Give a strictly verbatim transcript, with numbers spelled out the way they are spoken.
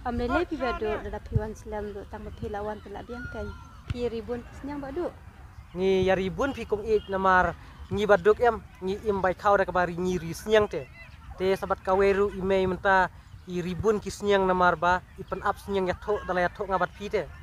Amlele pi badu dada piwan selam do tang pilawan pelak biang kan. Pi ribun senyang badu. Ngi ya ribun pi kong ik namar ngi baduk em ngi im bai kau da kabari ngi ri senyang te. Te sabat kaweru imei menta i ribun ki senyang namar ba ipen ap senyang ya tok dala ya tok ngabat pi te.